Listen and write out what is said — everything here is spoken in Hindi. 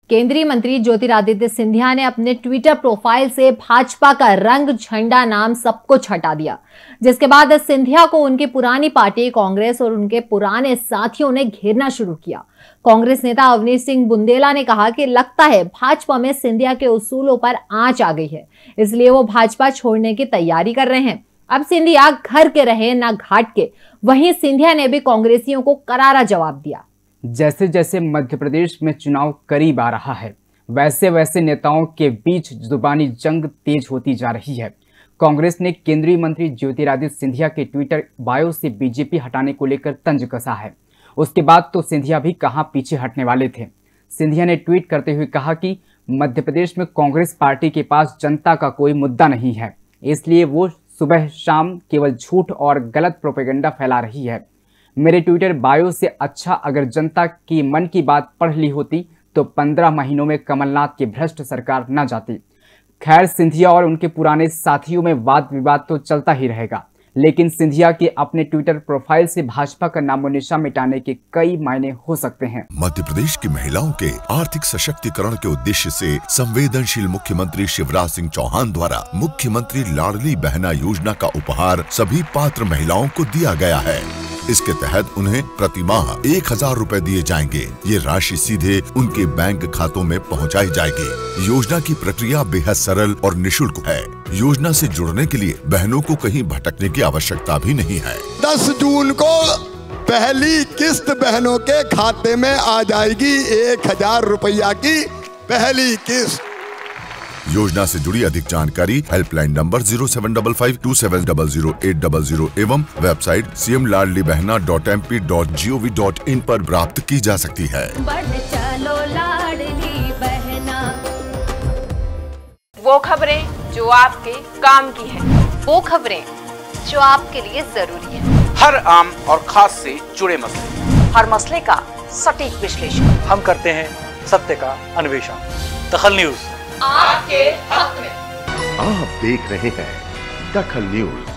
केंद्रीय मंत्री ज्योतिरादित्य सिंधिया ने अपने ट्विटर प्रोफाइल से भाजपा का रंग झंडा नाम सब कुछ हटा दिया, जिसके बाद सिंधिया को उनकी पुरानी पार्टी कांग्रेस और उनके पुराने साथियों ने घेरना शुरू किया। कांग्रेस नेता अवनीश सिंह बुंदेला ने कहा कि लगता है भाजपा में सिंधिया के उसूलों पर आंच आ गई है, इसलिए वो भाजपा छोड़ने की तैयारी कर रहे हैं। अब सिंधिया घर के रहे ना घाट के। वहीं सिंधिया ने भी कांग्रेसियों को करारा जवाब दिया। जैसे जैसे मध्य प्रदेश में चुनाव करीब आ रहा है, वैसे वैसे नेताओं के बीच जुबानी जंग तेज होती जा रही है। कांग्रेस ने केंद्रीय मंत्री ज्योतिरादित्य सिंधिया के ट्विटर बायो से बीजेपी हटाने को लेकर तंज कसा है। उसके बाद तो सिंधिया भी कहां पीछे हटने वाले थे। सिंधिया ने ट्वीट करते हुए कहा कि मध्य प्रदेश में कांग्रेस पार्टी के पास जनता का कोई मुद्दा नहीं है, इसलिए वो सुबह शाम केवल झूठ और गलत प्रोपेगेंडा फैला रही है। मेरे ट्विटर बायो से अच्छा अगर जनता की मन की बात पढ़ ली होती तो 15 महीनों में कमलनाथ की भ्रष्ट सरकार न जाती। खैर, सिंधिया और उनके पुराने साथियों में वाद विवाद तो चलता ही रहेगा, लेकिन सिंधिया के अपने ट्विटर प्रोफाइल से भाजपा का नामोनिशान मिटाने के कई मायने हो सकते हैं। मध्य प्रदेश की महिलाओं के आर्थिक सशक्तिकरण के उद्देश्य से संवेदनशील मुख्यमंत्री शिवराज सिंह चौहान द्वारा मुख्यमंत्री लाडली बहना योजना का उपहार सभी पात्र महिलाओं को दिया गया है। इसके तहत उन्हें प्रति माह 1000 रुपए दिए जाएंगे। ये राशि सीधे उनके बैंक खातों में पहुंचाई जाएगी। योजना की प्रक्रिया बेहद सरल और निःशुल्क है। योजना से जुड़ने के लिए बहनों को कहीं भटकने की आवश्यकता भी नहीं है। 10 जून को पहली किस्त बहनों के खाते में आ जाएगी। 1000 रुपया की पहली किस्त। योजना से जुड़ी अधिक जानकारी हेल्पलाइन नंबर 075527000800 एवं वेबसाइट cmladlibehna.mp.gov.in पर प्राप्त की जा सकती है। चलो लाडली बहना। वो खबरें जो आपके काम की है, वो खबरें जो आपके लिए जरूरी है। हर आम और खास से जुड़े मसले, हर मसले का सटीक विश्लेषण हम करते हैं, सत्य का अन्वेषण। दखल न्यूज आपके हक में। आप देख रहे हैं दखल न्यूज।